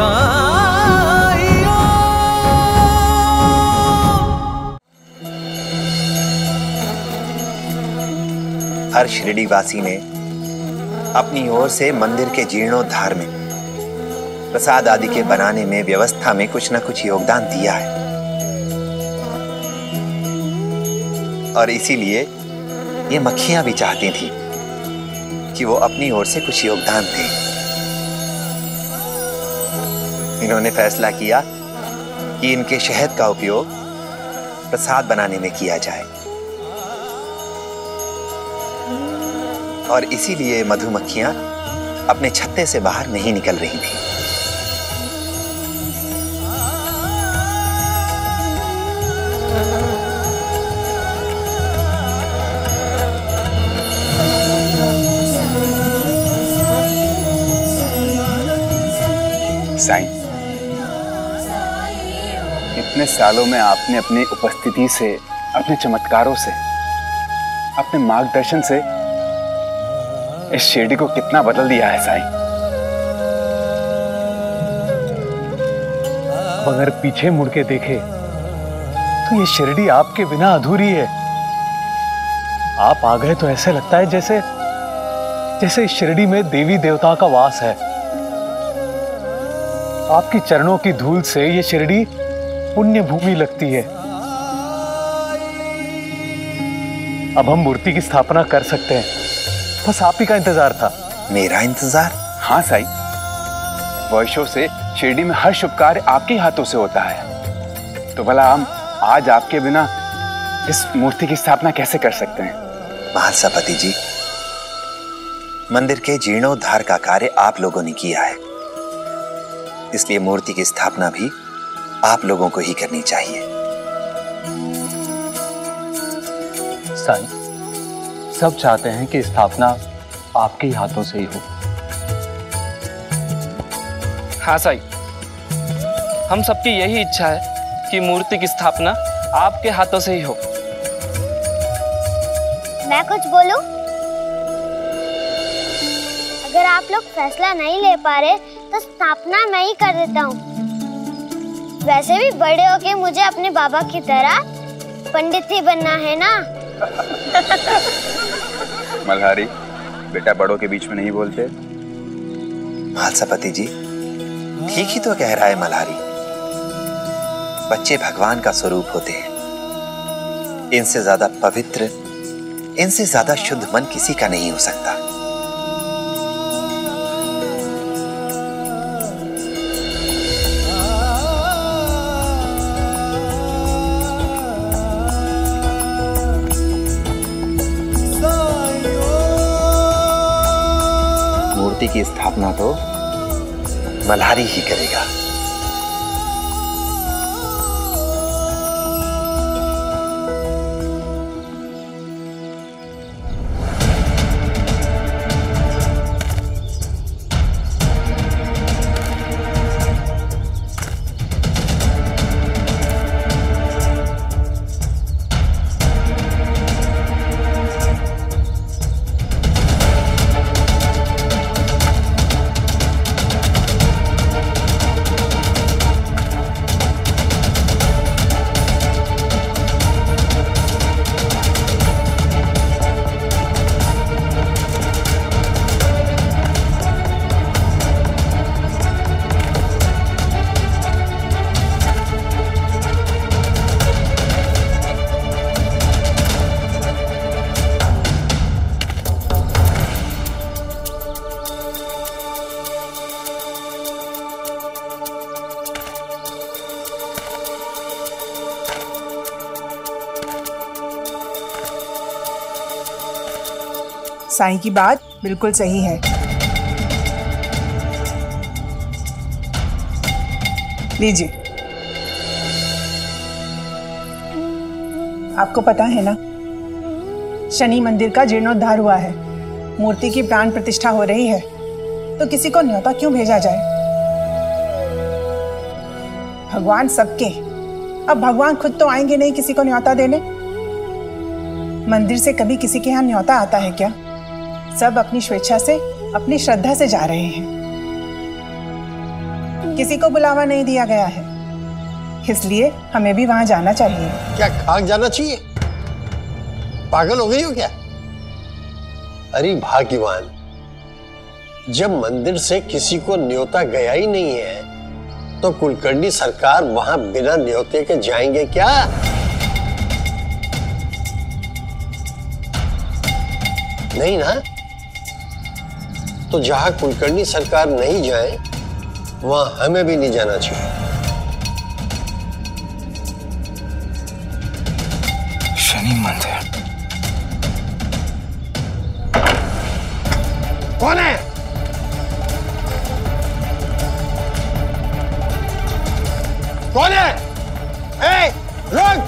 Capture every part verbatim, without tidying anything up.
हर शिरडीवासी ने अपनी ओर से मंदिर के जीर्णोद्धार में, प्रसाद आदि के बनाने में, व्यवस्था में कुछ न कुछ योगदान दिया है और इसीलिए ये मक्खियां भी चाहती थी कि वो अपनी ओर से कुछ योगदान दें। इन्होंने फैसला किया कि इनके शहद का उपयोग प्रसाद बनाने में किया जाए और इसीलिए मधुमक्खियां अपने छत्ते से बाहर नहीं निकल रही थीं। साईं, इतने सालों में आपने अपनी उपस्थिति से, अपने चमत्कारों से, अपने मार्गदर्शन से इस शिरडी को कितना बदल दिया है साईं। अब अगर पीछे मुड़ के देखे तो ये शिरडी आपके बिना अधूरी है। आप आ गए तो ऐसे लगता है जैसे जैसे इस शिरडी में देवी देवता का वास है। आपकी चरणों की धूल से ये शिरडी पुण्य भूमि लगती है। अब हम मूर्ति की स्थापना कर सकते हैं, बस आप ही का इंतजार था। मेरा इंतजार? हाँ साईं, वर्षों से शिरडी में हर शुभ कार्य आपके हाथों से होता है, तो भला हम आज आपके बिना इस मूर्ति की स्थापना कैसे कर सकते हैं? महालसापति जी, मंदिर के जीर्णोद्धार का कार्य आप लोगों ने किया है, इसलिए मूर्ति की स्थापना भी आप लोगों को ही करनी चाहिए। साईं, सब चाहते हैं कि स्थापना आपके ही हाथों से ही हो। हाँ साईं, हम सबकी यही इच्छा है कि मूर्ति की स्थापना आपके हाथों से ही हो। मैं कुछ बोलूं? अगर आप लोग फैसला नहीं ले पा रहे तो स्थापना मैं ही कर देता हूँ। वैसे भी बड़े होके मुझे अपने बाबा की तरह पंडित ही बनना है ना। मल्हारी, बेटा बड़ों के बीच में नहीं बोलते। महालसापति जी, ठीक ही तो कह रहा है मल्हारी। बच्चे भगवान का स्वरूप होते हैं। इनसे ज्यादा पवित्र, इनसे ज्यादा शुद्ध मन किसी का नहीं हो सकता। मूर्ति की स्थापना तो मल्हारी ही करेगा। साईं की बात बिल्कुल सही है। लीजिए, आपको पता है ना, शनि मंदिर का जीर्णोद्धार हुआ है, मूर्ति की प्राण प्रतिष्ठा हो रही है, तो किसी को न्योता क्यों भेजा जाए? भगवान सबके, अब भगवान खुद तो आएंगे नहीं किसी को न्योता देने। मंदिर से कभी किसी के यहाँ न्योता आता है क्या? सब अपनी स्वेच्छा से, अपनी श्रद्धा से जा रहे हैं। किसी को बुलावा नहीं दिया गया है, इसलिए हमें भी वहां जाना चाहिए। क्या खाक जाना चाहिए? पागल हो गई हो क्या? अरे भाग्यवान, जब मंदिर से किसी को न्योता गया ही नहीं है तो कुलकर्णी सरकार वहां बिना न्योते के जाएंगे क्या? नहीं ना? तो जहां कुलकर्णी सरकार नहीं जाए वहां हमें भी नहीं जाना चाहिए। शनि मंदिर कौन है? कौन है? ए, रुक!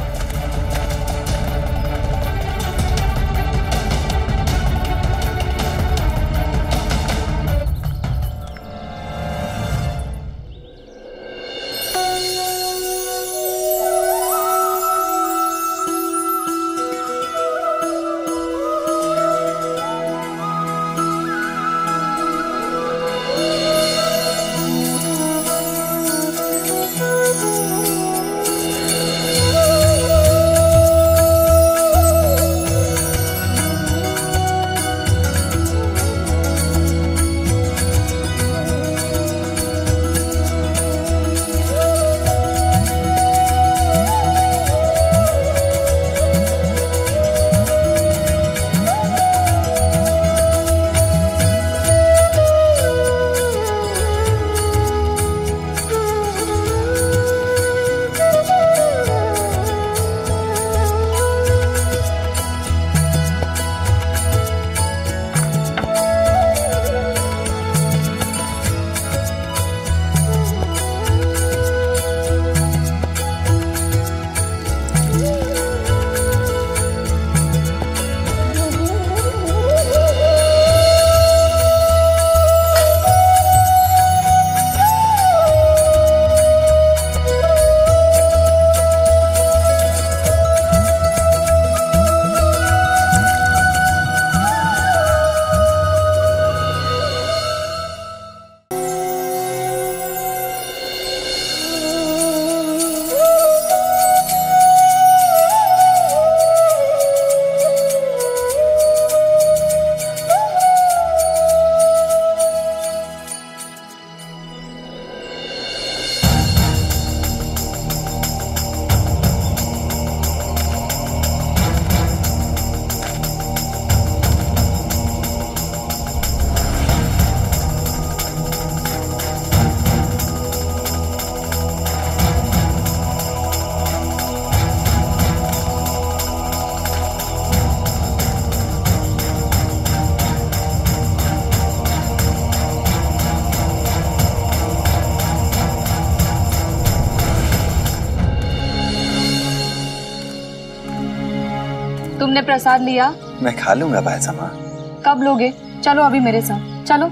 तुमने प्रसाद लिया? मैं खा लूंगा भाईसमा। कब लोगे? चलो अभी मेरे साथ चलो।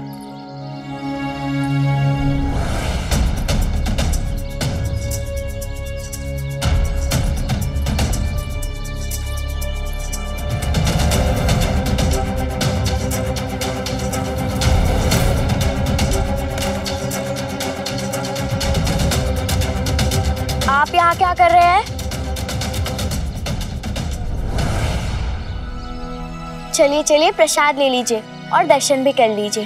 आप यहाँ क्या कर रहे हैं? चलिए चलिए प्रसाद ले लीजिए और दर्शन भी कर लीजिए।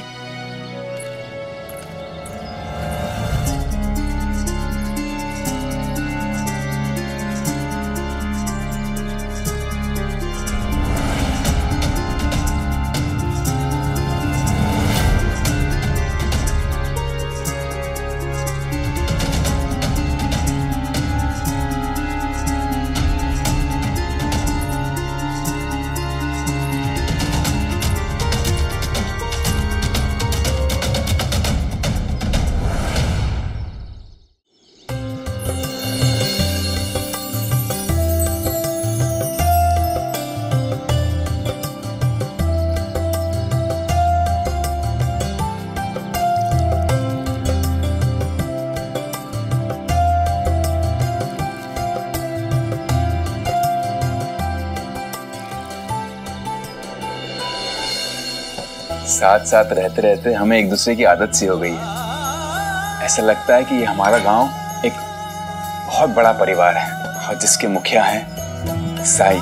साथ साथ रहते रहते हमें एक दूसरे की आदत सी हो गई है। ऐसा लगता है कि ये हमारा गांव एक बहुत बड़ा परिवार है और जिसके मुखिया हैं साई।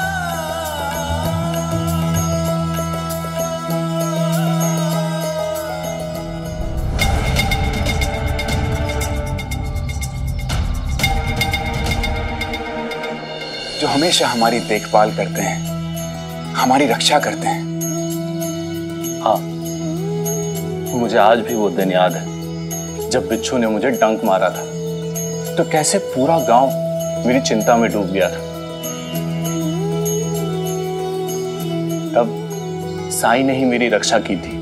जो हमेशा हमारी देखभाल करते हैं, हमारी रक्षा करते हैं। हाँ, मुझे आज भी वो दिन याद है जब बिच्छू ने मुझे डंक मारा था, तो कैसे पूरा गांव मेरी चिंता में डूब गया था। तब साई ने ही मेरी रक्षा की थी।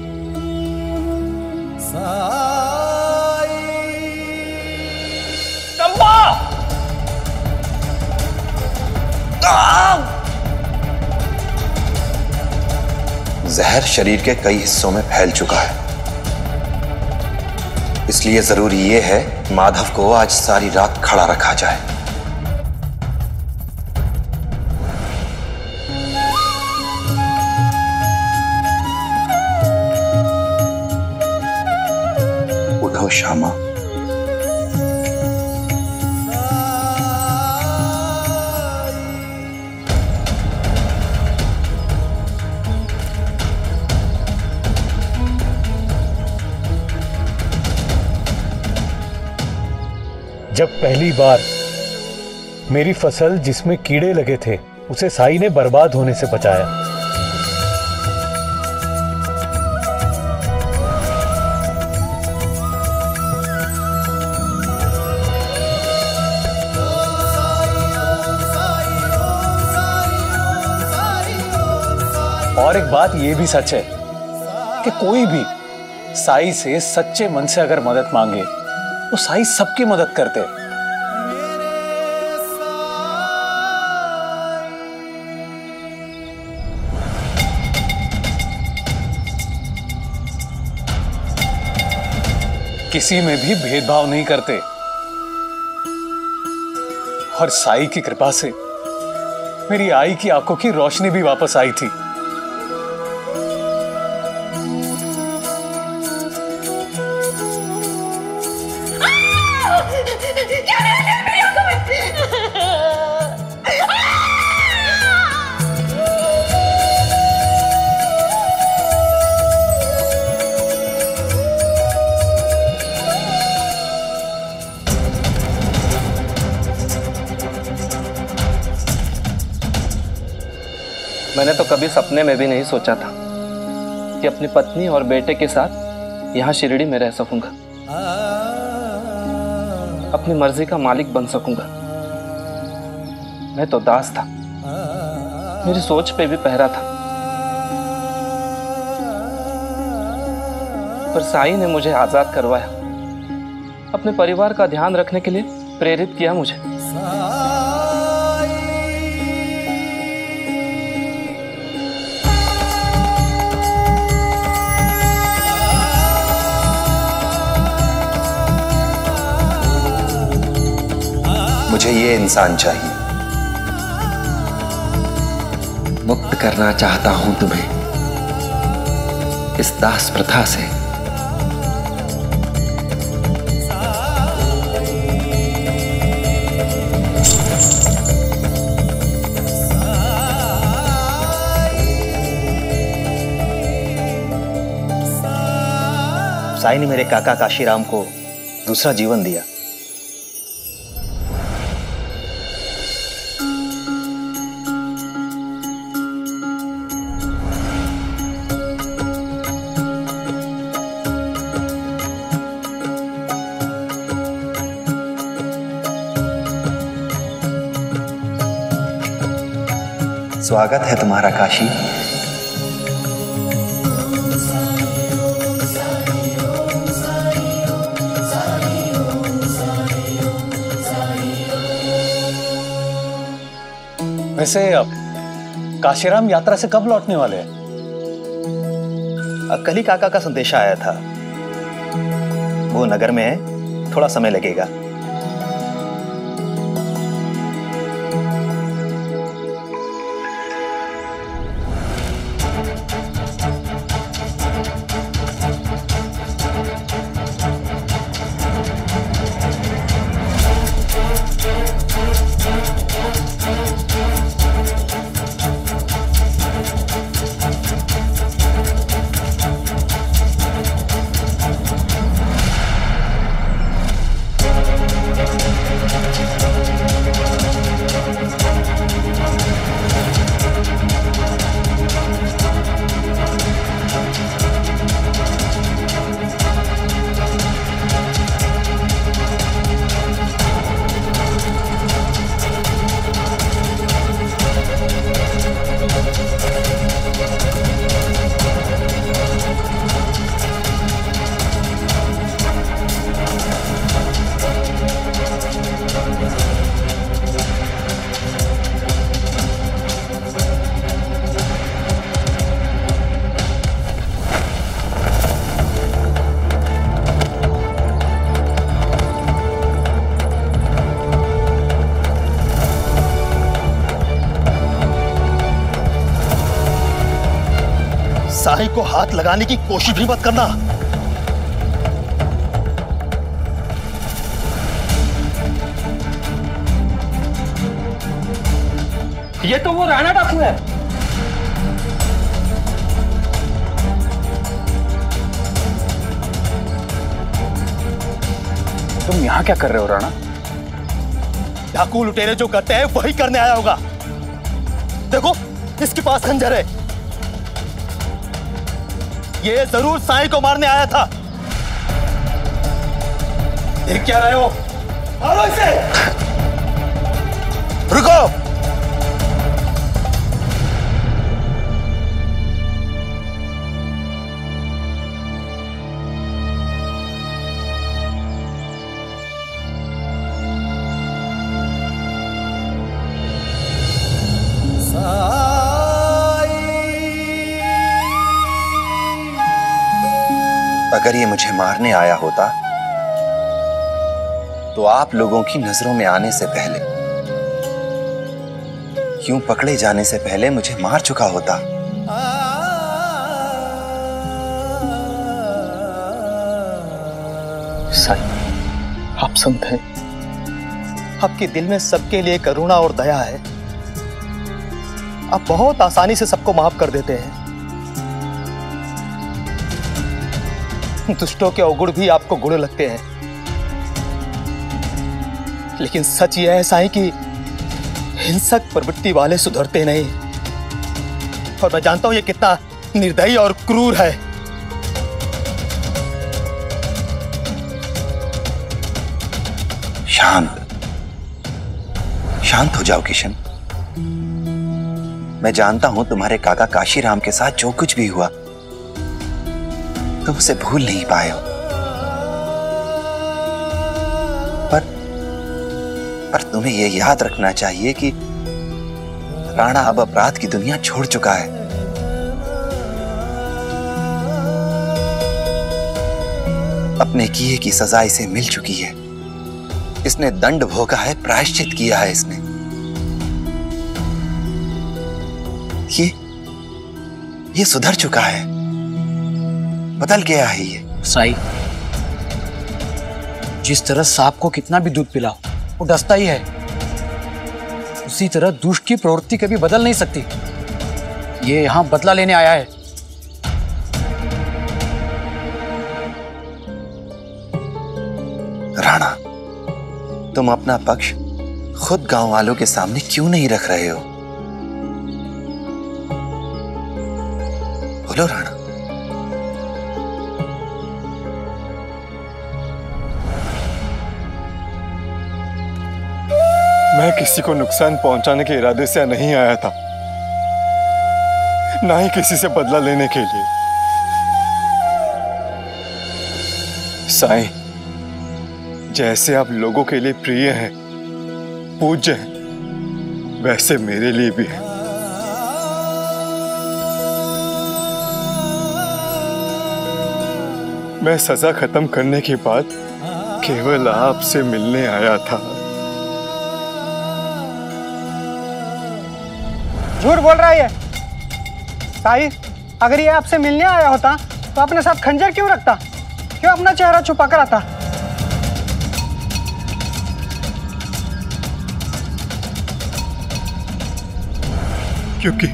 जहर शरीर के कई हिस्सों में फैल चुका है, इसलिए जरूरी यह है माधव को आज सारी रात खड़ा रखा जाए। उठो श्यामा। जब पहली बार मेरी फसल जिसमें कीड़े लगे थे उसे साई ने बर्बाद होने से बचाया, और एक बात यह भी सच है कि कोई भी साई से सच्चे मन से अगर मदद मांगे तो साई सबकी मदद करते हैं। किसी में भी भेदभाव नहीं करते, और साई की कृपा से मेरी आई की आंखों की रोशनी भी वापस आई थी। मैंने तो कभी सपने में भी नहीं सोचा था कि अपनी पत्नी और बेटे के साथ यहाँ शिरडी में रह सकूंगा, अपनी मर्जी का मालिक बन सकूंगा। मैं तो दास था, मेरी सोच पे भी पहरा था, पर साई ने मुझे आजाद करवाया, अपने परिवार का ध्यान रखने के लिए प्रेरित किया मुझे। मुझे ये इंसान चाहिए, मुक्त करना चाहता हूं तुम्हें इस दास प्रथा से। साई ने मेरे काका काशीराम को दूसरा जीवन दिया। स्वागत है तुम्हारा काशी। वैसे अब काशीराम यात्रा से कब लौटने वाले हैं? कल ही काका का संदेशा आया था, वो नगर में है, थोड़ा समय लगेगा। साईं को हाथ लगाने की कोशिश भी मत करना। ये तो वो राणा डाकू है। तुम यहाँ क्या कर रहे हो राणा? डाकू लुटेरे जो करते हैं वही करने आया होगा। देखो, इसके पास खंजर है। ये जरूर साईं को मारने आया था। देख क्या रहे हो? मारो इसे। रुको। अगर ये मुझे मारने आया होता तो आप लोगों की नजरों में आने से पहले, यूं पकड़े जाने से पहले मुझे मार चुका होता। साईं, आप संत हैं। आपके दिल में सबके लिए करुणा और दया है। आप बहुत आसानी से सबको माफ कर देते हैं। दुष्टों के अवगुण भी आपको गुण लगते हैं, लेकिन सच यह है साईं कि हिंसक प्रवृत्ति वाले सुधरते नहीं। और मैं जानता हूं ये कितना निर्दयी और क्रूर है। शांत शांत हो जाओ किशन। मैं जानता हूं तुम्हारे काका काशीराम के साथ जो कुछ भी हुआ तुम उसे भूल नहीं पाए हो, पर पर तुम्हें यह याद रखना चाहिए कि राणा अब अपराध की दुनिया छोड़ चुका है। अपने किए की सजा इसे मिल चुकी है। इसने दंड भोगा है, प्रायश्चित किया है इसने। ये ये सुधर चुका है, बदल गया है ये। साईं, जिस तरह सांप को कितना भी दूध पिलाओ वो डसता ही है, उसी तरह दुष्ट की प्रवृत्ति कभी बदल नहीं सकती। ये यहां बदला लेने आया है। राणा, तुम अपना पक्ष खुद गांव वालों के सामने क्यों नहीं रख रहे हो? बोलो राणा। मैं किसी को नुकसान पहुंचाने के इरादे से नहीं आया था, ना ही किसी से बदला लेने के लिए। साईं, जैसे आप लोगों के लिए प्रिय हैं, पूज्य हैं, वैसे मेरे लिए भी है। मैं सजा खत्म करने के बाद केवल आपसे मिलने आया था। झूठ बोल रहा है साईं। अगर ये आपसे मिलने आया होता तो अपने साथ खंजर क्यों रखता? क्यों अपना चेहरा छुपा कर आता? क्योंकि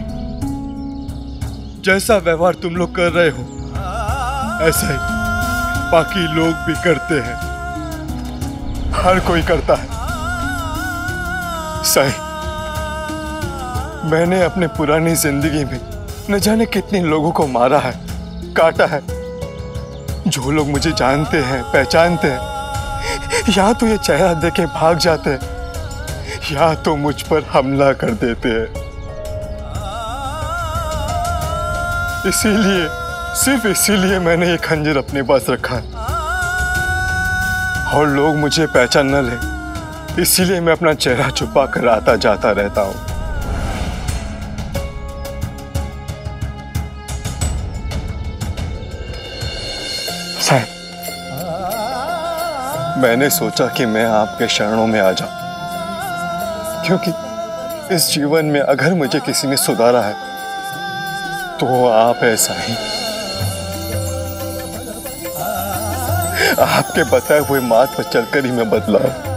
जैसा व्यवहार तुम लोग कर रहे हो ऐसा ही बाकी लोग भी करते हैं। हर कोई करता है। साईं, मैंने अपने पुरानी जिंदगी में न जाने कितने लोगों को मारा है, काटा है। जो लोग मुझे जानते हैं, पहचानते हैं, या तो ये चेहरा देके भाग जाते हैं या तो मुझ पर हमला कर देते हैं। इसीलिए, सिर्फ इसीलिए मैंने ये खंजर अपने पास रखा है। और लोग मुझे पहचान न ले, इसीलिए मैं अपना चेहरा छुपा कर आता जाता रहता हूं। साईं, मैंने सोचा कि मैं आपके शरणों में आ जाऊं, क्योंकि इस जीवन में अगर मुझे किसी ने सुधारा है तो वो आप है साईं। आपके बताए हुए मार्ग पर चलकर ही मैं बदला।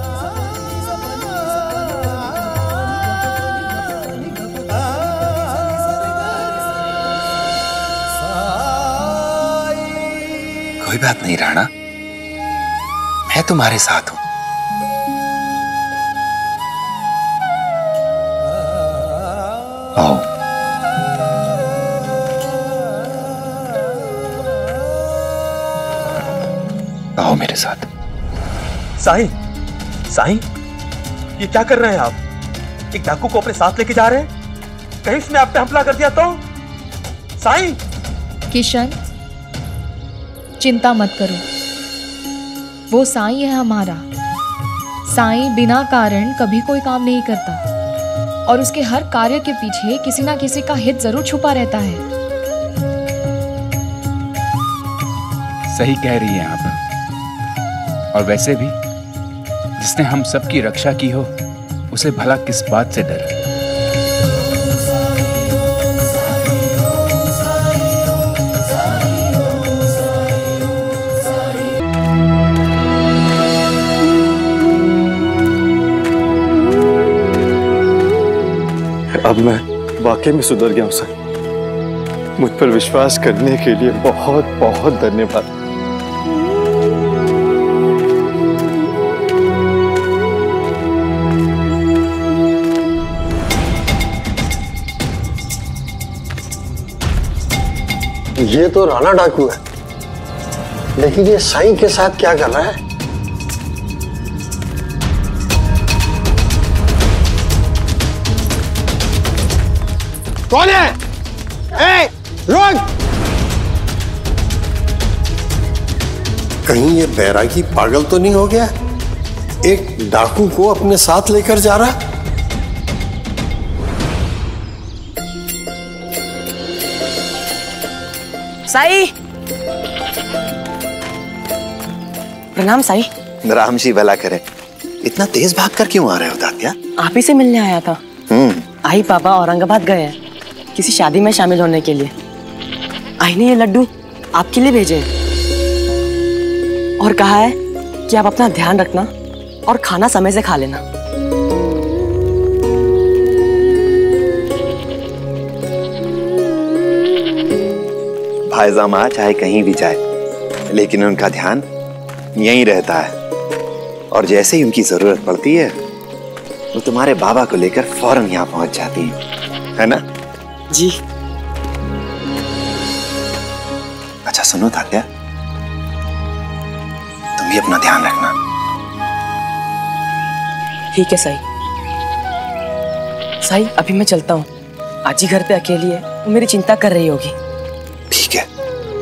कोई बात नहीं राणा, मैं तुम्हारे साथ हूं। आओ। आओ मेरे साथ। साईं, साईं, ये क्या कर रहे हैं आप? एक डाकू को अपने साथ लेके जा रहे हैं? कहीं उसने आप पे हमला कर दिया तो? साईं! किशन, चिंता मत करो, वो साईं है हमारा। साईं बिना कारण कभी कोई काम नहीं करता और उसके हर कार्य के पीछे किसी ना किसी का हित जरूर छुपा रहता है। सही कह रही हैं आप। और वैसे भी जिसने हम सबकी रक्षा की हो, उसे भला किस बात से डर है? अब मैं वाकई में सुधर गया हूं सर। मुझ पर विश्वास करने के लिए बहुत बहुत धन्यवाद। ये तो राणा डाकू है, लेकिन ये साईं के साथ क्या कर रहा है? कौन है? ए, रुक! कहीं ये बैरागी पागल तो नहीं हो गया? एक डाकू को अपने साथ लेकर जा रहा? साई! प्रणाम साई। राम जी भला करे। इतना तेज भागकर क्यों आ रहे हो तात्या? आप ही से मिलने आया था। हम्म। आई पापा औरंगाबाद गए हैं किसी शादी में शामिल होने के लिए। आई ने ये लड्डू आपके लिए भेजे और कहा है कि आप अपना ध्यान रखना और खाना समय से खा लेना। भाईजामा चाहे कहीं भी जाए, लेकिन उनका ध्यान यहीं रहता है। और जैसे ही उनकी जरूरत पड़ती है, वो तुम्हारे बाबा को लेकर फौरन यहाँ पहुंच जाती है, है ना? जी। अच्छा सुनो तात्या, तुम भी अपना ध्यान रखना। ठीक है साई। साई अभी मैं चलता हूँ। आज ही घर पे अकेली है, वो मेरी चिंता कर रही होगी। ठीक है।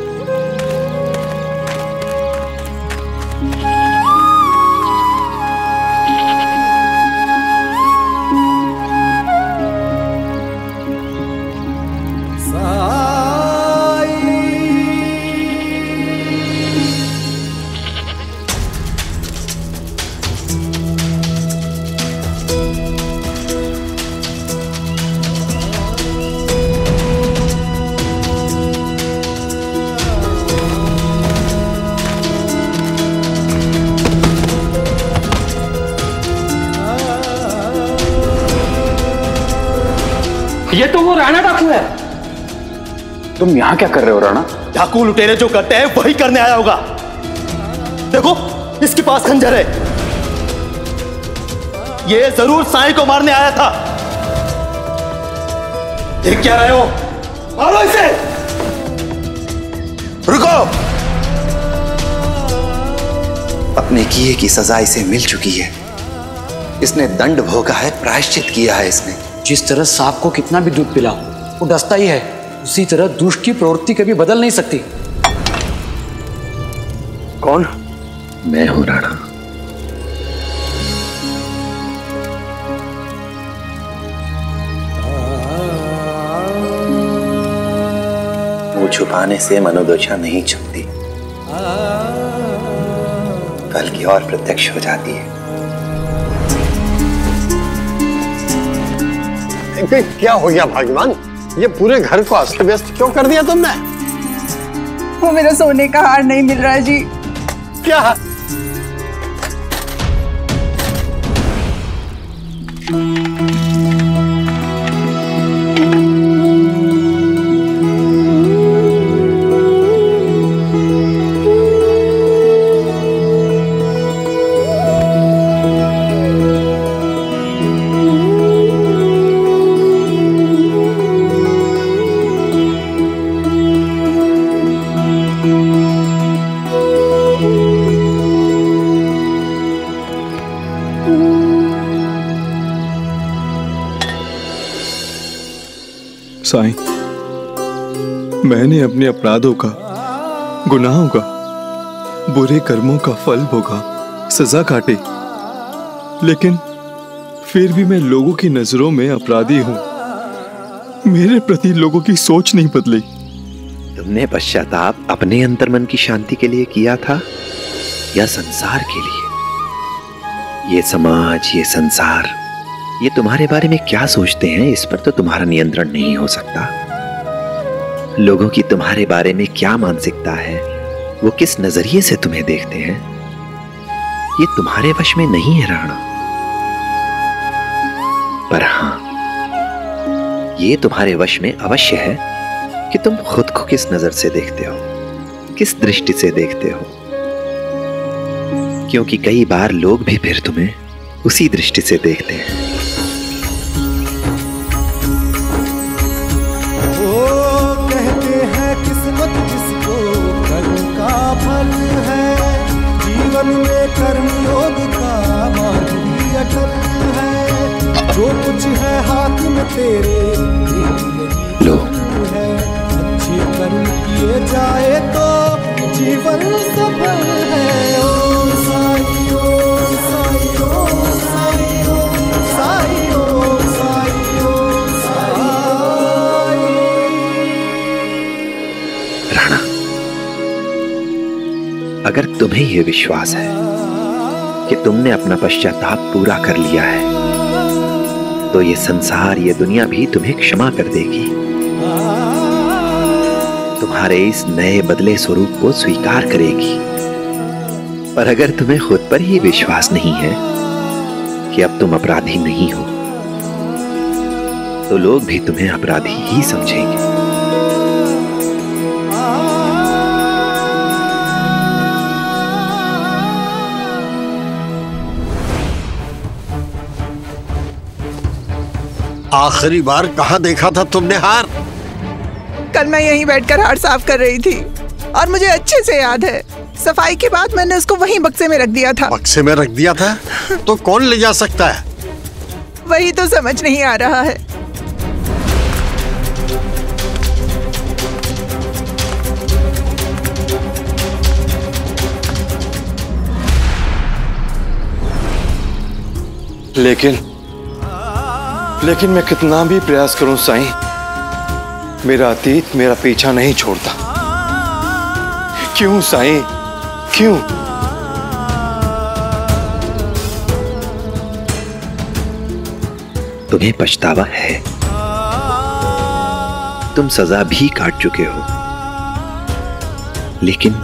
ये तो वो राणा डाकू है। तुम यहाँ क्या कर रहे हो राणा? डाकू लुटेरे जो करते हैं वही करने आया होगा। देखो इसके पास खंजर है, ये जरूर साईं को मारने आया था। देख क्या रहे हो? मारो इसे। रुको। अपने किए की सजा इसे मिल चुकी है। इसने दंड भोगा है, प्रायश्चित किया है इसने। जिस तरह सांप को कितना भी दूध पिलाओ वो डसता ही है, उसी तरह दुष्ट की प्रवृत्ति कभी बदल नहीं सकती। कौन? मैं हूं राणा। वो छुपाने से मनोदशा नहीं छुपती, बल्कि और प्रत्यक्ष हो जाती है। क्या हो गया भाग्यवान? ये पूरे घर को अस्त व्यस्त क्यों कर दिया तुमने? वो मेरा सोने का हार नहीं मिल रहा है जी। क्या? साईं, मैंने अपने अपराधों का, गुनाहों का, बुरे कर्मों का फल भोगा, सजा काटी, लेकिन फिर भी मैं लोगों की नजरों में अपराधी हूं। मेरे प्रति लोगों की सोच नहीं बदली। तुमने पश्चाताप अपने अंतर्मन की शांति के लिए किया था या संसार के लिए? ये समाज, ये संसार, ये तुम्हारे बारे में क्या सोचते हैं, इस पर तो तुम्हारा नियंत्रण नहीं हो सकता। लोगों की तुम्हारे बारे में क्या मानसिकता है, वो किस नजरिए से तुम्हें देखते हैं, ये तुम्हारे वश में नहीं है राणा। पर हां, ये तुम्हारे वश में अवश्य है कि तुम खुद को किस नजर से देखते हो, किस दृष्टि से देखते हो, क्योंकि कई बार लोग भी फिर तुम्हें उसी दृष्टि से देखते हैं। जीवन में कर्म योग का मार्ग अटल है, जो कुछ है हाथ में तेरे लो, है। अच्छे कर्म किए जाए तो जीवन सफल है। ओम साई ओम साई ओम साई ओम साई ओम साई ओम साई। राणा, अगर तुम्हें यह विश्वास है कि तुमने अपना पश्चाताप पूरा कर लिया है, तो ये संसार, ये दुनिया भी तुम्हें क्षमा कर देगी, तुम्हारे इस नए बदले स्वरूप को स्वीकार करेगी। पर अगर तुम्हें खुद पर ही विश्वास नहीं है कि अब तुम अपराधी नहीं हो, तो लोग भी तुम्हें अपराधी ही समझेंगे। आखिरी बार कहाँ देखा था तुमने हार? कल मैं यहीं बैठकर हार साफ कर रही थी और मुझे अच्छे से याद है, सफाई के बाद मैंने उसको वहीं बक्से में रख दिया था। बक्से में रख दिया था? तो कौन ले जा सकता है? वही तो समझ नहीं आ रहा है। लेकिन लेकिन मैं कितना भी प्रयास करूं साईं, मेरा अतीत मेरा पीछा नहीं छोड़ता। क्यों साईं, क्यों? तुम्हें पछतावा है, तुम सजा भी काट चुके हो, लेकिन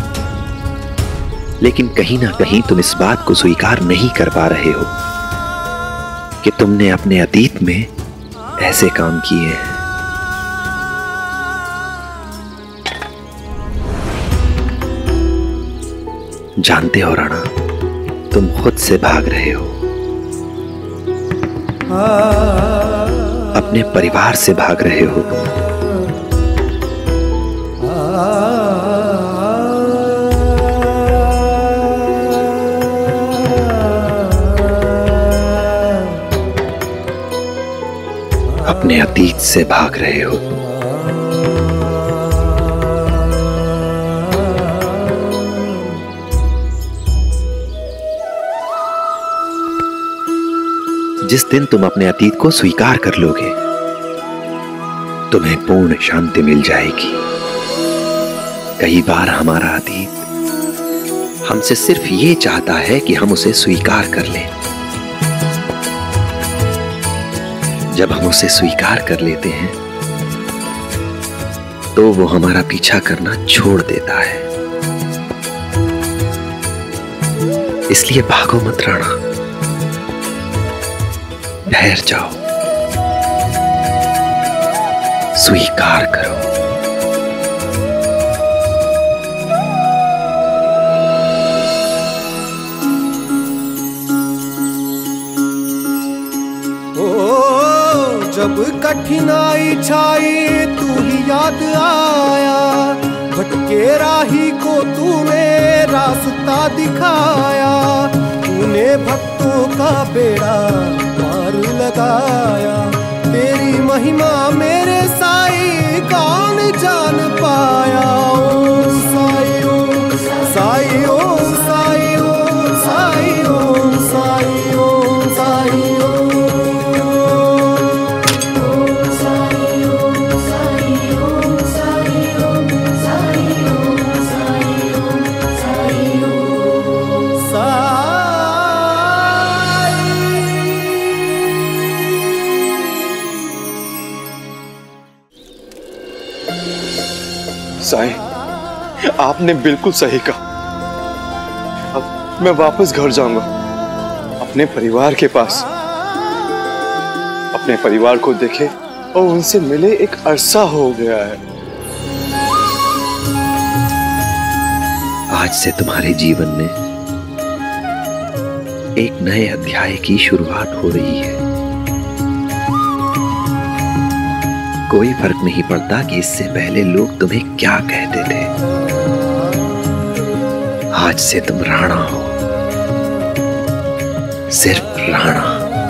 लेकिन कहीं ना कहीं तुम इस बात को स्वीकार नहीं कर पा रहे हो कि तुमने अपने अतीत में ऐसे काम किए हैं। जानते हो राणा, तुम खुद से भाग रहे हो, अपने परिवार से भाग रहे हो। अपने अतीत से भाग रहे हो। जिस दिन तुम अपने अतीत को स्वीकार कर लोगे, तुम्हें पूर्ण शांति मिल जाएगी। कई बार हमारा अतीत हमसे सिर्फ ये चाहता है कि हम उसे स्वीकार कर लें। जब हम उसे स्वीकार कर लेते हैं, तो वो हमारा पीछा करना छोड़ देता है। इसलिए भागो मत राणा, ठहर जाओ, स्वीकार करो। जब कठिनाई छाई तू ही याद आया, भटके राही को तूने रास्ता दिखाया, तूने भक्तों का बेड़ा पार लगाया, तेरी महिमा मेरे साईं कौन जान पाया। ओम साई ओम साई ओम साई ओम साई ओम साई ओम साई ओम साईं, आपने बिल्कुल सही कहा। अब मैं वापस घर जाऊंगा, अपने परिवार के पास। अपने परिवार को देखे और उनसे मिले एक अरसा हो गया है। आज से तुम्हारे जीवन में एक नए अध्याय की शुरुआत हो रही है। कोई फर्क नहीं पड़ता कि इससे पहले लोग तुम्हें क्या कहते थे। आज से तुम राणा हो, सिर्फ राणा।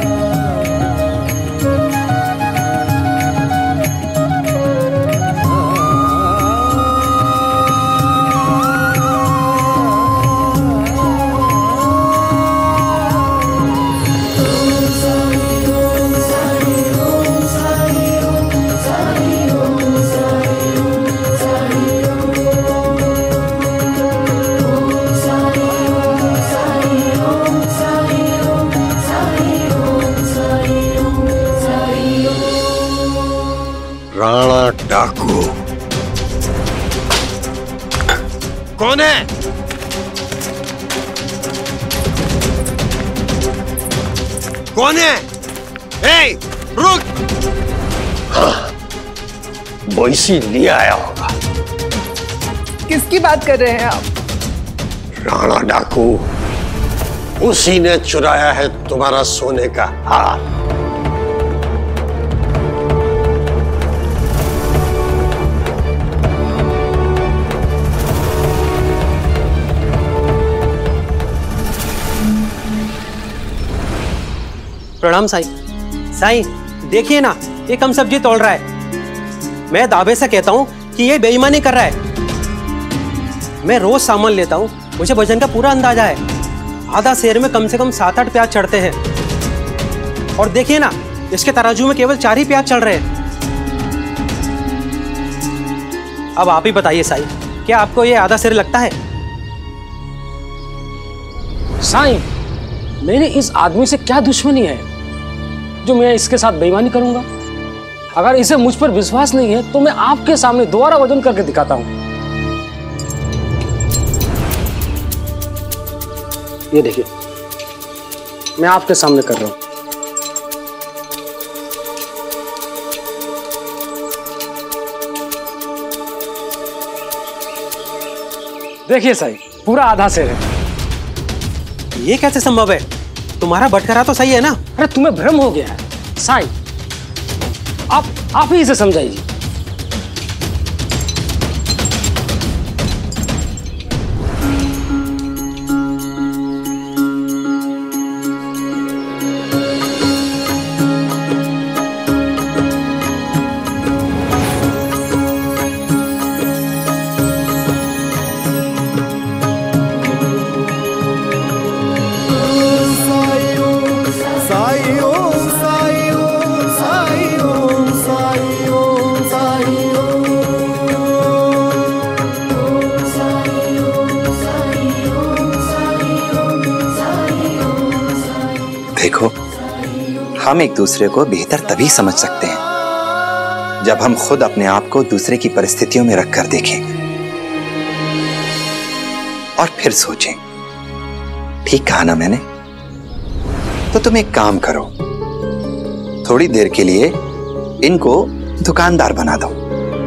राणा डाकू कौन है? कौन है? ए, रुक! हाँ, वो इसी लिए आया होगा। किसकी बात कर रहे हैं आप? राणा डाकू, उसी ने चुराया है तुम्हारा सोने का हार। प्रणाम साईं। साईं देखिए ना, ये कम सब्जी तोड़ रहा है। मैं दावे से कहता हूँ कि ये बेईमानी कर रहा है। मैं रोज सामान लेता हूँ, मुझे वजन का पूरा अंदाजा है। आधा शेर में कम से कम सात आठ प्याज चढ़ते हैं, और देखिए ना, इसके तराजू में केवल चार ही प्याज चढ़ रहे हैं। अब आप ही बताइए साईं, क्या आपको ये आधा शेर लगता है? साईं, मेरी इस आदमी से क्या दुश्मनी है जो मैं इसके साथ बेईमानी करूंगा? अगर इसे मुझ पर विश्वास नहीं है तो मैं आपके सामने दोबारा वजन करके दिखाता हूं। ये देखिए, मैं आपके सामने कर रहा हूं। देखिए साईं, पूरा आधा शेर है। ये कैसे संभव है? तुम्हारा बटखरा तो सही है ना? अरे तुम्हें भ्रम हो गया है साईं, आप आप ही इसे समझाइए। देखो, हम एक दूसरे को बेहतर तभी समझ सकते हैं जब हम खुद अपने आप को दूसरे की परिस्थितियों में रखकर देखें और फिर सोचें ठीक कहा ना मैंने? तो तुम एक काम करो, थोड़ी देर के लिए इनको दुकानदार बना दो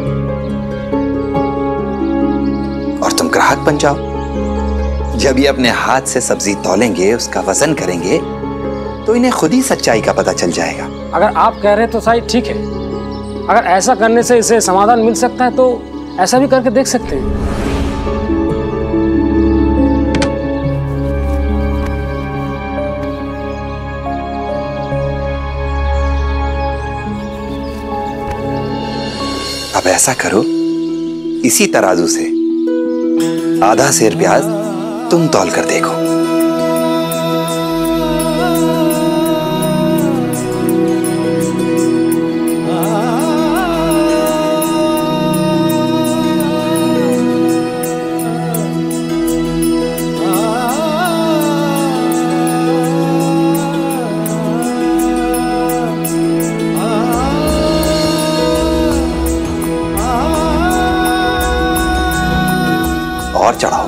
और तुम ग्राहक बन जाओ। जब ये अपने हाथ से सब्जी तौलेंगे, उसका वजन करेंगे, तो इन्हें खुद ही सच्चाई का पता चल जाएगा। अगर आप कह रहे हैं तो शायद ठीक है। अगर ऐसा करने से इसे समाधान मिल सकता है तो ऐसा भी करके देख सकते हैं। अब ऐसा करो, इसी तराजू से आधा सेर प्याज तुम तौल कर देखो। और चढ़ाओ।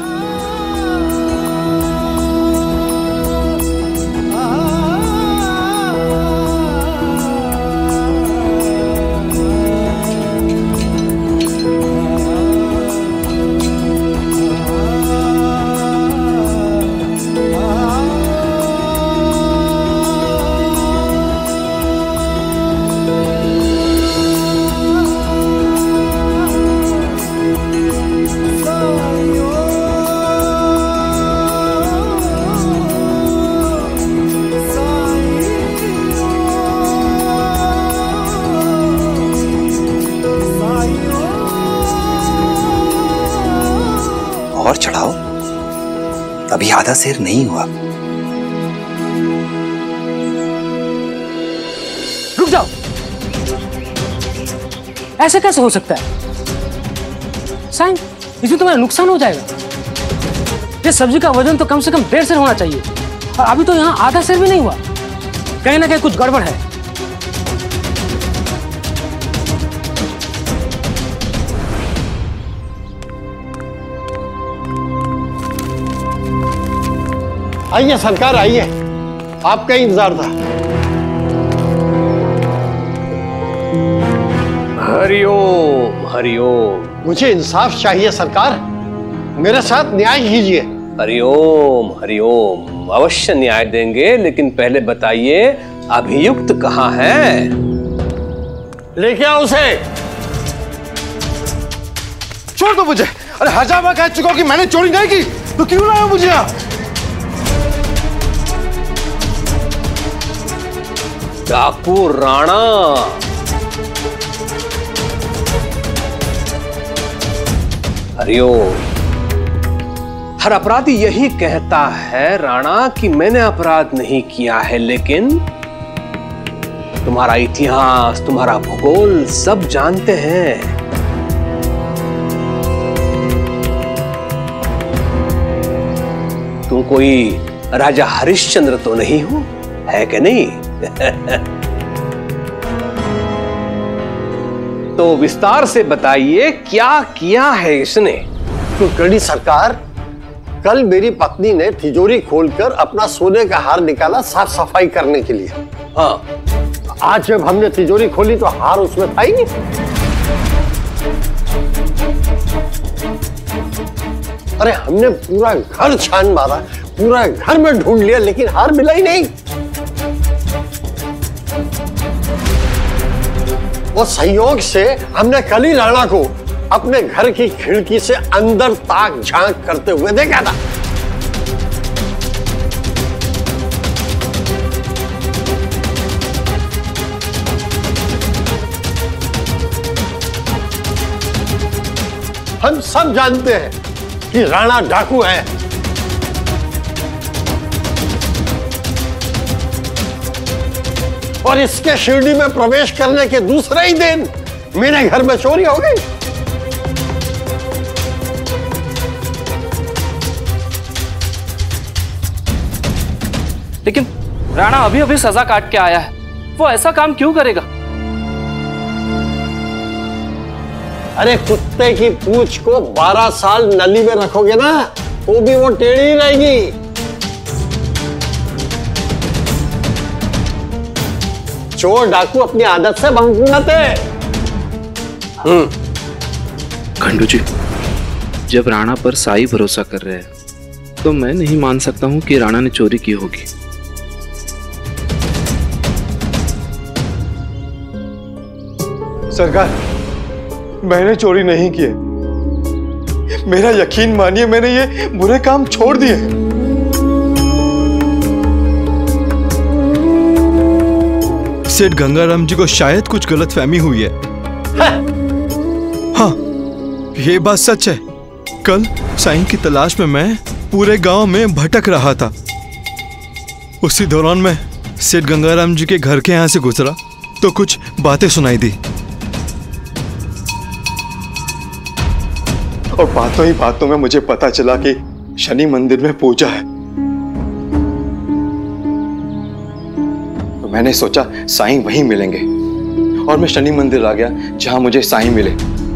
और चढ़ाओ, अभी आधा सेर नहीं हुआ। रुक जाओ, ऐसे कैसे हो सकता है साईं? इसमें तुम्हारा नुकसान हो जाएगा। ये सब्जी का वजन तो कम से कम डेढ़ सेर होना चाहिए और अभी तो यहाँ आधा सेर भी नहीं हुआ। कहीं ना कहीं कुछ गड़बड़ है। आइए सरकार, आइए, आपका इंतजार था। हरिओम हरिओम। मुझे इंसाफ चाहिए सरकार, मेरे साथ न्याय कीजिए। हरिओम हरिओम, अवश्य न्याय देंगे, लेकिन पहले बताइए अभियुक्त कहाँ है? लेके आओ उसे। छोड़ दो मुझे। अरे हजार बार कह चुका हूं कि मैंने चोरी नहीं की, तो क्यों लाया मुझे यहाँ? डाकू राणा, हरिओम। हर अपराधी यही कहता है राणा कि मैंने अपराध नहीं किया है, लेकिन तुम्हारा इतिहास, तुम्हारा भूगोल सब जानते हैं। तुम कोई राजा हरिश्चंद्र तो नहीं हो, है कि नहीं? तो विस्तार से बताइए क्या किया है इसने? तो कड़ी सरकार, कल मेरी पत्नी ने तिजोरी खोलकर अपना सोने का हार निकाला साफ सफाई करने के लिए। हाँ, आज जब हमने तिजोरी खोली तो हार उसमें था ही नहीं। अरे हमने पूरा घर छान मारा, पूरा घर में ढूंढ लिया, लेकिन हार मिला ही नहीं। वो संयोग से हमने कल ही राणा को अपने घर की खिड़की से अंदर ताक झांक करते हुए देखा था। हम सब जानते हैं कि राणा डाकू है। और इसके शिरडी में प्रवेश करने के दूसरे ही दिन मेरे घर में चोरी हो गई। लेकिन राणा अभी अभी सजा काट के आया है, वो ऐसा काम क्यों करेगा? अरे कुत्ते की पूंछ को बारह साल नली में रखोगे ना, तो भी वो टेढ़ी रहेगी। चोर डाकू अपनी आदत से भंग न थे। हम्म खंडू जी, जब राणा पर साई भरोसा कर रहे हैं तो मैं नहीं मान सकता हूं कि राणा ने चोरी की होगी। सरकार, मैंने चोरी नहीं की है। मेरा यकीन मानिए, मैंने ये बुरे काम छोड़ दिए। सेठ गंगाराम जी को शायद कुछ गलतफहमी हुई है। हाँ, ये बात सच है। कल साईं की तलाश में मैं पूरे गांव में भटक रहा था। उसी दौरान मैं सेठ गंगाराम जी के घर के यहां से गुजरा तो कुछ बातें सुनाई दी और बातों ही बातों में मुझे पता चला कि शनि मंदिर में पूजा है। तो मैंने सोचा साईं वहीं मिलेंगे और मैं शनि मंदिर आ गया जहां मुझे साईं मिले।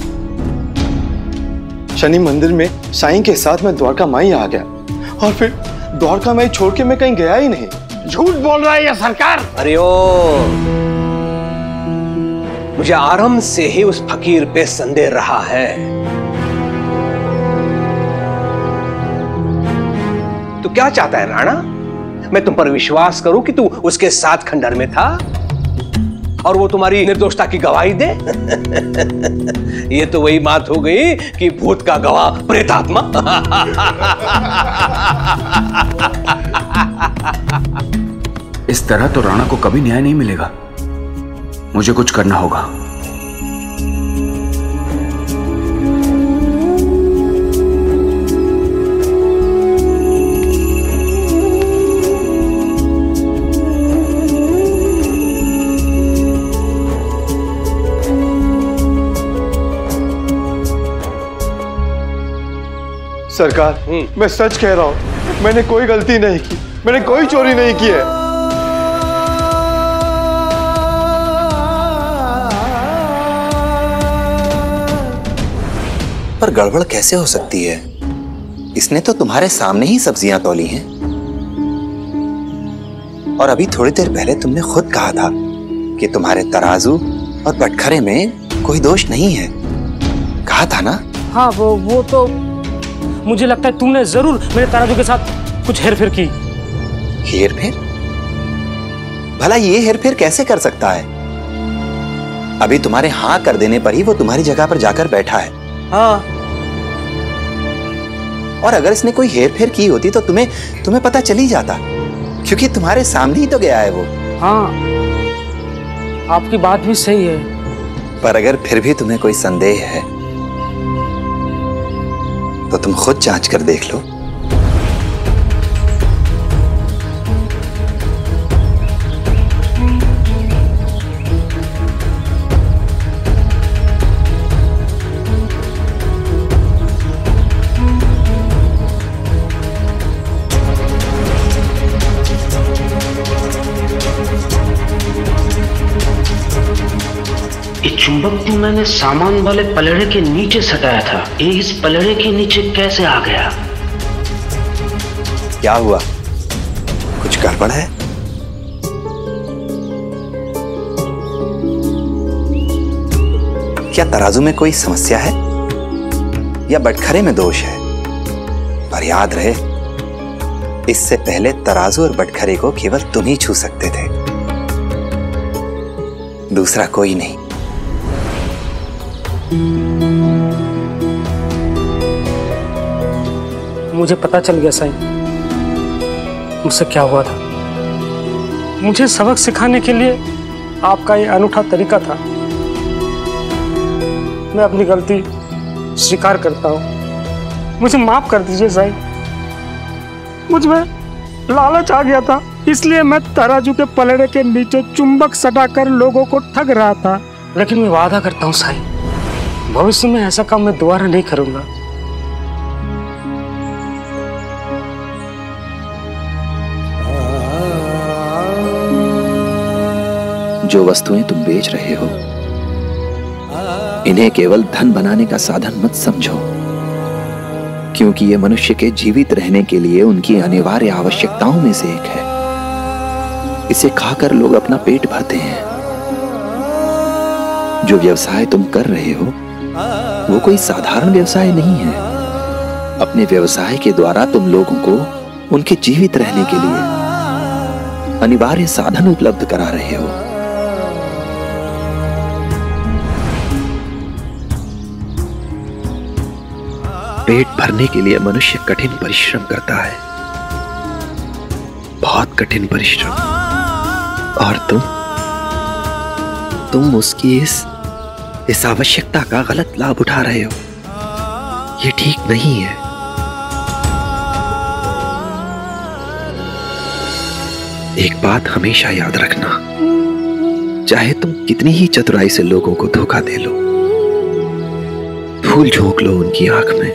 शनि मंदिर में साईं के साथ मैं द्वारका माई आ गया और फिर द्वारका माई छोड़ के मैं कहीं गया ही नहीं। झूठ बोल रहा है ये सरकार। अरे ओ, मुझे आरंभ से ही उस फकीर पे संदेह रहा है। तू क्या चाहता है राणा? मैं तुम पर विश्वास करूं कि तू उसके साथ खंडर में था और वो तुम्हारी निर्दोषता की गवाही दे? ये तो वही बात हो गई कि भूत का गवाह प्रेतात्मा। इस तरह तो राणा को कभी न्याय नहीं मिलेगा। मुझे कुछ करना होगा। सरकार, मैं सच कह रहा हूं, मैंने कोई गलती नहीं की, मैंने कोई चोरी नहीं की है। पर गड़बड़ कैसे हो सकती है? इसने तो तुम्हारे सामने ही सब्जियां तौली हैं और अभी थोड़ी देर पहले तुमने खुद कहा था कि तुम्हारे तराजू और बटखरे में कोई दोष नहीं है। कहा था ना? हाँ, वो वो तो मुझे लगता है तुमने जरूर मेरे तराजू के साथ कुछ हेरफेर की। हेरफेर? भला ये हेरफेर कैसे कर सकता है? अभी तुम्हारे हाँ कर देने पर ही वो तुम्हारी जगह पर जाकर बैठा है। हाँ। और अगर इसने कोई हेरफेर की होती तो तुम्हें तुम्हें पता चली जाता, क्योंकि तुम्हारे सामने ही तो गया है वो। हाँ, आपकी बात भी सही है। पर अगर फिर भी तुम्हें कोई संदेह है तो तुम खुद जांच कर देख लो। चुंबक तो मैंने सामान वाले पलड़े के नीचे सटाया था, ये इस पलड़े के नीचे कैसे आ गया? क्या हुआ? कुछ गड़बड़ है? क्या तराजू में कोई समस्या है या बटखरे में दोष है? पर याद रहे, इससे पहले तराजू और बटखरे को केवल तुम ही छू सकते थे, दूसरा कोई नहीं। मुझे पता चल गया साईं, मुझसे क्या हुआ था। मुझे सबक सिखाने के लिए आपका ये अनूठा तरीका था। मैं अपनी गलती स्वीकार करता हूँ, मुझे माफ कर दीजिए साईं। मुझ में लालच आ गया था, इसलिए मैं तराजू के पलड़े के नीचे चुंबक सटाकर लोगों को ठग रहा था। लेकिन मैं वादा करता हूँ साईं, भविष्य में ऐसा काम मैं दोबारा नहीं करूंगा। जो वस्तुएं तुम बेच रहे हो, इन्हें केवल धन बनाने का साधन मत समझो, क्योंकि ये मनुष्य के जीवित रहने के लिए उनकी अनिवार्य आवश्यकताओं में से एक है। इसे खाकर लोग अपना पेट भरते हैं। जो व्यवसाय तुम कर रहे हो वो कोई साधारण व्यवसाय नहीं है। अपने व्यवसाय के द्वारा तुम लोगों को उनके जीवित रहने के लिए अनिवार्य साधन उपलब्ध करा रहे हो। पेट भरने के लिए मनुष्य कठिन परिश्रम करता है, बहुत कठिन परिश्रम। और तुम तुम उसकी इस इस आवश्यकता का गलत लाभ उठा रहे हो। ये ठीक नहीं है। एक बात हमेशा याद रखना, चाहे तुम कितनी ही चतुराई से लोगों को धोखा दे लो, फूल झोंक लो उनकी आंख में,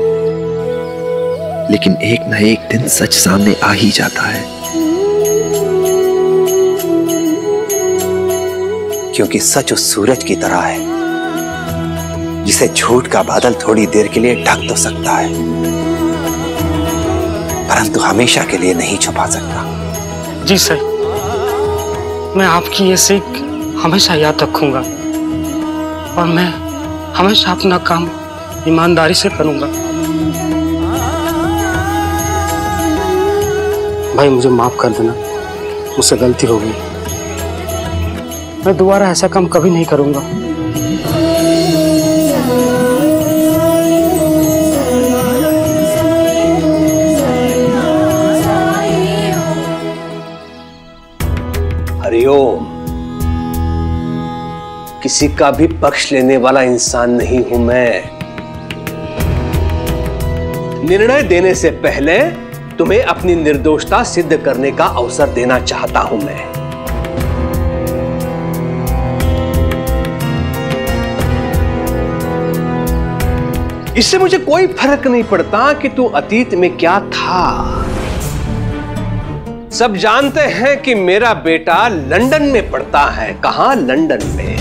लेकिन एक न एक दिन सच सामने आ ही जाता है। क्योंकि सच उस सूरज की तरह है जिसे झूठ का बादल थोड़ी देर के लिए ढक तो सकता है, परंतु हमेशा के लिए नहीं छुपा सकता। जी सर, मैं आपकी ये सीख हमेशा याद रखूंगा और मैं हमेशा अपना काम ईमानदारी से करूंगा। भाई मुझे माफ कर देना, मुझसे गलती हो गई। मैं दोबारा ऐसा काम कभी नहीं करूंगा। हरिओम। किसी का भी पक्ष लेने वाला इंसान नहीं हूं मैं। निर्णय देने से पहले तुम्हें अपनी निर्दोषता सिद्ध करने का अवसर देना चाहता हूं मैं। इससे मुझे कोई फर्क नहीं पड़ता कि तू अतीत में क्या था। सब जानते हैं कि मेरा बेटा लंदन में पढ़ता है। कहां? लंदन में।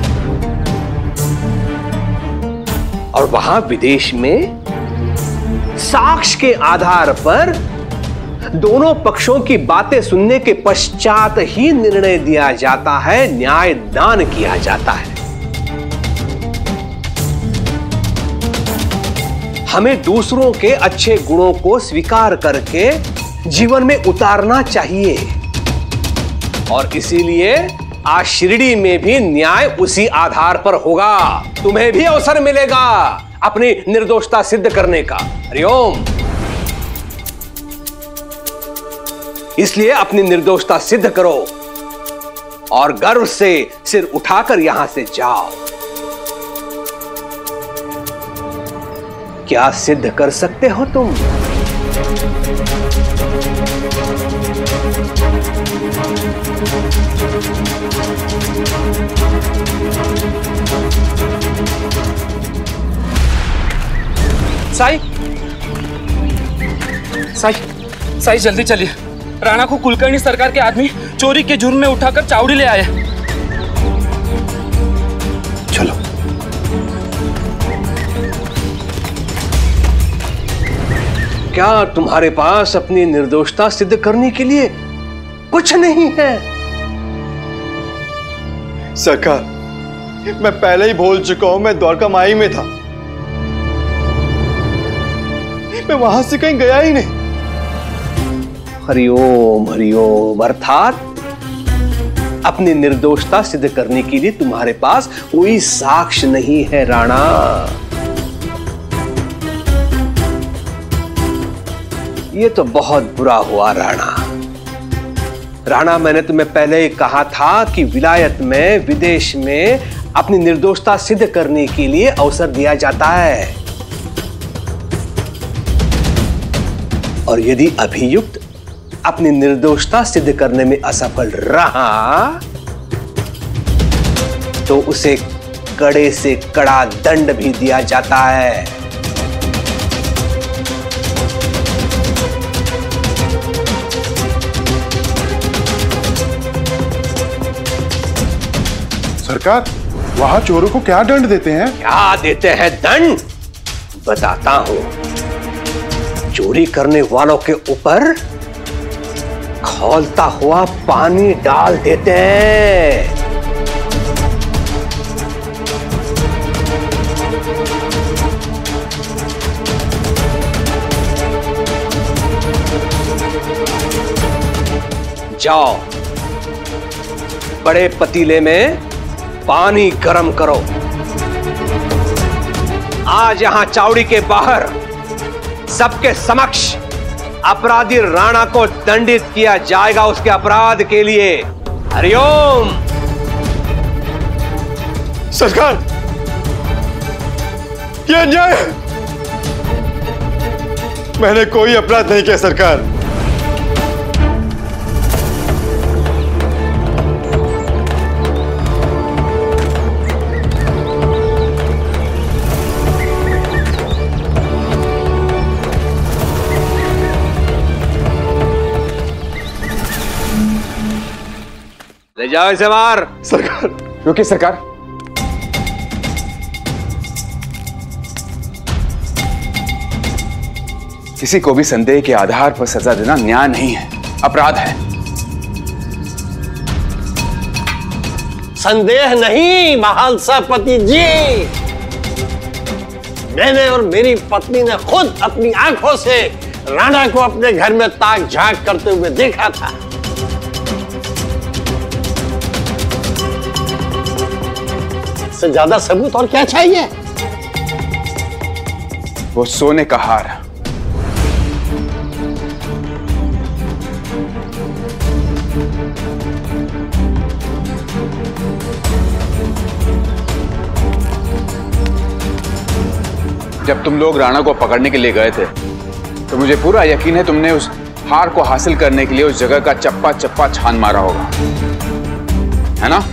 और वहां विदेश में साक्ष्य के आधार पर दोनों पक्षों की बातें सुनने के पश्चात ही निर्णय दिया जाता है, न्याय दान किया जाता है। हमें दूसरों के अच्छे गुणों को स्वीकार करके जीवन में उतारना चाहिए और इसीलिए आज शिरडी में भी न्याय उसी आधार पर होगा। तुम्हें भी अवसर मिलेगा अपनी निर्दोषता सिद्ध करने का। हरिओम। इसलिए अपनी निर्दोषता सिद्ध करो और गर्व से सिर उठाकर यहां से जाओ। क्या सिद्ध कर सकते हो तुम? साई, साई, साई जल्दी चलिए। राणा को कुलकर्णी सरकार के आदमी चोरी के जुर्म में उठाकर चावड़ी ले आए। चलो। क्या तुम्हारे पास अपनी निर्दोषता सिद्ध करने के लिए कुछ नहीं है? सरकार, मैं पहले ही बोल चुका हूं, मैं द्वारका माई में था। मैं वहां से कहीं गया ही नहीं। हरिओम हरिओम। अर्थात अपनी निर्दोषता सिद्ध करने के लिए तुम्हारे पास कोई साक्ष्य नहीं है राणा। ये तो बहुत बुरा हुआ राणा। राणा, मैंने तुम्हें पहले ही कहा था कि विलायत में, विदेश में अपनी निर्दोषता सिद्ध करने के लिए अवसर दिया जाता है और यदि अभियुक्त अपनी निर्दोषता सिद्ध करने में असफल रहा तो उसे कड़े से कड़ा दंड भी दिया जाता है। सरकार, वहां चोरों को क्या दंड देते हैं? क्या देते हैं दंड? बताता हूं। चोरी करने वालों के ऊपर खौलता हुआ पानी डाल देते हैं। जाओ, बड़े पतीले में पानी गर्म करो। आज यहां चावड़ी के बाहर सबके समक्ष अपराधी राणा को दंडित किया जाएगा उसके अपराध के लिए। हरिओम। सरकार, ये अन्याय है। मैंने कोई अपराध नहीं किया सरकार। ले जाओ इसे बाहर। सरकार, रुकिए सरकार। किसी को भी संदेह के आधार पर सजा देना न्याय नहीं है, अपराध है। संदेह नहीं महालसापति जी, मैंने और मेरी पत्नी ने खुद अपनी आंखों से राणा को अपने घर में ताक झांक करते हुए देखा था। से ज्यादा सबूत और क्या चाहिए? वो सोने का हार। जब तुम लोग राणा को पकड़ने के लिए गए थे तो मुझे पूरा यकीन है तुमने उस हार को हासिल करने के लिए उस जगह का चप्पा चप्पा छान मारा होगा, है ना?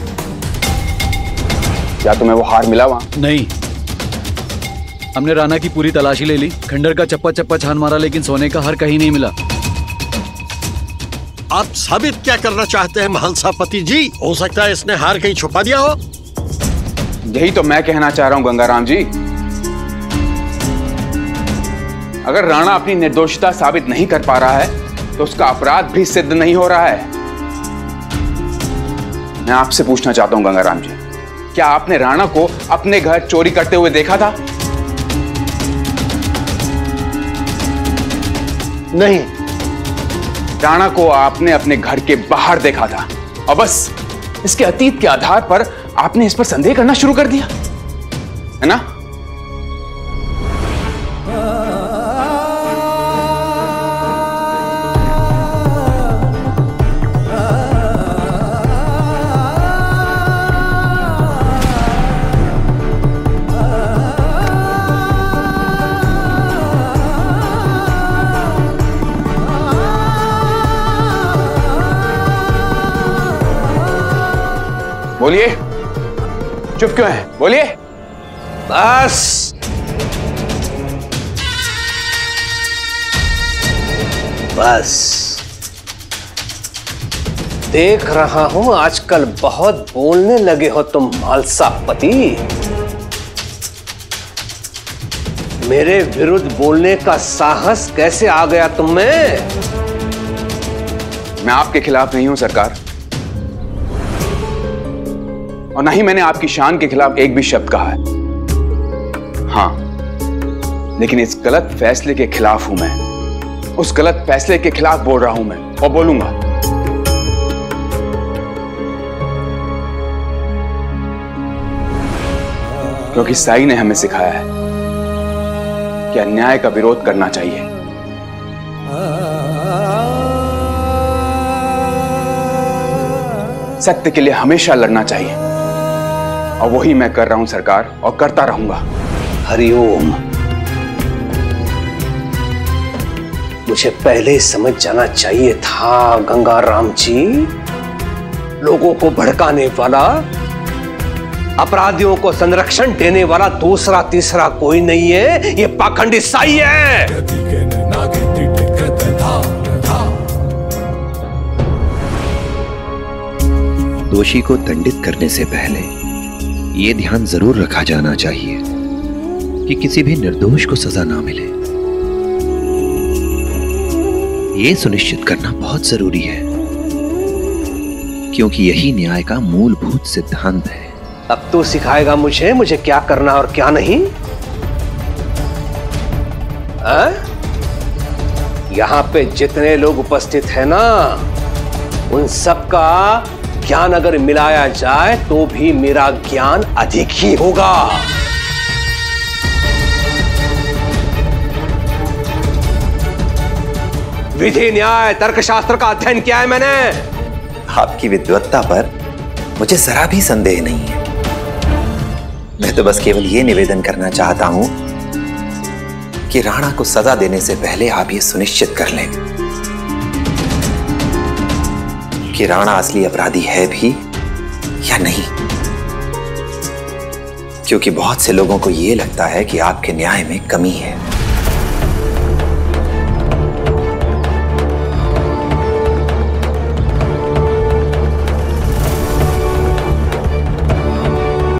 क्या तुम्हें वो हार मिला वहां? नहीं, हमने राणा की पूरी तलाशी ले ली, खंडर का चप्पा चप्पा छान मारा, लेकिन सोने का हार कहीं नहीं मिला। आप साबित क्या करना चाहते हैं महालसापति जी? हो सकता है इसने हार कहीं छुपा दिया हो। यही तो मैं कहना चाह रहा हूं गंगाराम जी। अगर राणा अपनी निर्दोषिता साबित नहीं कर पा रहा है तो उसका अपराध भी सिद्ध नहीं हो रहा है। मैं आपसे पूछना चाहता हूं गंगाराम जी, क्या आपने राणा को अपने घर चोरी करते हुए देखा था? नहीं। राणा को आपने अपने घर के बाहर देखा था और बस इसके अतीत के आधार पर आपने इस पर संदेह करना शुरू कर दिया, है ना? बोलिए, चुप क्यों है? बोलिए। बस बस देख रहा हूं आजकल बहुत बोलने लगे हो तुम महालसापति। मेरे विरुद्ध बोलने का साहस कैसे आ गया तुम में? मैं आपके खिलाफ नहीं हूं सरकार, और ना ही मैंने आपकी शान के खिलाफ एक भी शब्द कहा है। हाँ, लेकिन इस गलत फैसले के खिलाफ हूं मैं। उस गलत फैसले के खिलाफ बोल रहा हूं मैं और बोलूंगा। क्योंकि साई ने हमें सिखाया है कि अन्याय का विरोध करना चाहिए। सत्य के लिए हमेशा लड़ना चाहिए, और वही मैं कर रहा हूं सरकार, और करता रहूंगा। हरिओम। मुझे पहले ही समझ जाना चाहिए था गंगाराम जी। लोगों को भड़काने वाला, अपराधियों को संरक्षण देने वाला दूसरा तीसरा कोई नहीं है, ये पाखंडी साई है। दोषी को दंडित करने से पहले यह ध्यान जरूर रखा जाना चाहिए कि किसी भी निर्दोष को सजा ना मिले। ये सुनिश्चित करना बहुत जरूरी है, क्योंकि यही न्याय का मूलभूत सिद्धांत है। अब तो सिखाएगा मुझे मुझे क्या करना और क्या नहीं? आ? यहां पे जितने लोग उपस्थित हैं ना, उन सबका ज्ञान अगर मिलाया जाए तो भी मेरा ज्ञान अधिक ही होगा। विधि न्याय तर्कशास्त्र का अध्ययन किया है मैंने। आपकी विद्वत्ता पर मुझे जरा भी संदेह नहीं है। मैं तो बस केवल ये निवेदन करना चाहता हूं कि राणा को सजा देने से पहले आप ये सुनिश्चित कर लें कि राणा असली अपराधी है भी या नहीं, क्योंकि बहुत से लोगों को यह लगता है कि आपके न्याय में कमी है।